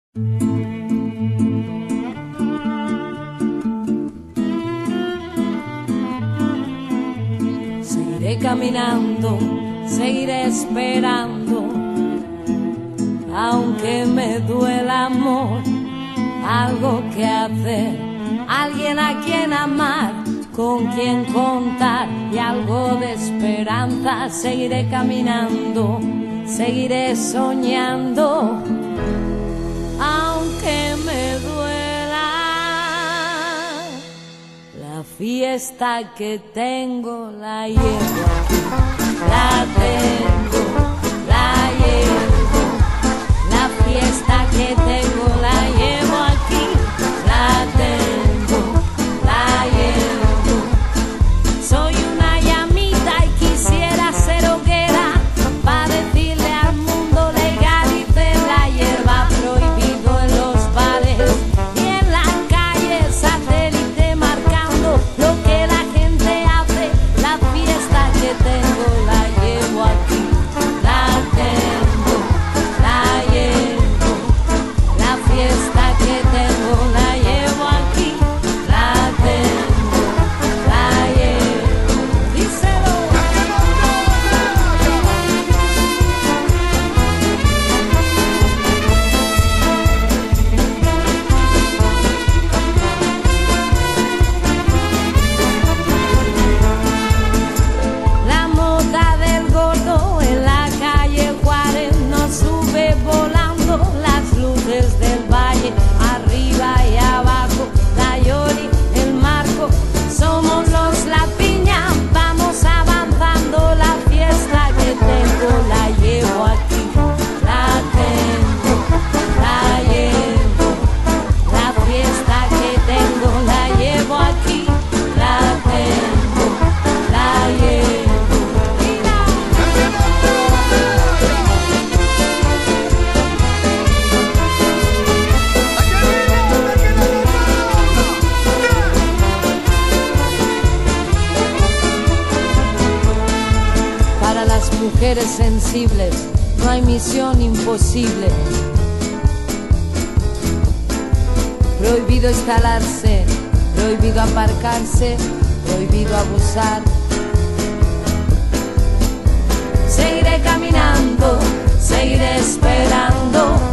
Seguiré caminando, seguiré esperando, aunque me duela amor, algo que hacer, alguien a quien amar, con quien contar y algo de esperanza. Seguiré caminando, seguiré soñando, aunque me duela. La fiesta que tengo la llevo aquí, la tengo, la llevo. La fiesta que tengo la llevo aquí, la tengo, la llevo. Soy una llamita y quisiera ser hoguera para decirle al mundo legalice la hierba, prohibido en los bares y en las calles, satélite marcando lo que la gente hace. La fiesta que tengo la llevo aquí, la tengo, la llevo. La fiesta que tengo la llevo aquí, la tengo, la llevo. Díselo. La moda del gordo en la calle Juárez nos sube volando, las luces del valle arriba y abajo, la Yoli, el Marco, somos los La Piña, vamos avanzando. La fiesta que tengo la llevo aquí, la tengo, la llevo. La fiesta que tengo la llevo aquí, la tengo, la llevo. Mira. Para las mujeres sensibles no hay misión imposible. Prohibido instalarse, prohibido aparcarse, prohibido abusar. Seguiré caminando, seguiré esperando,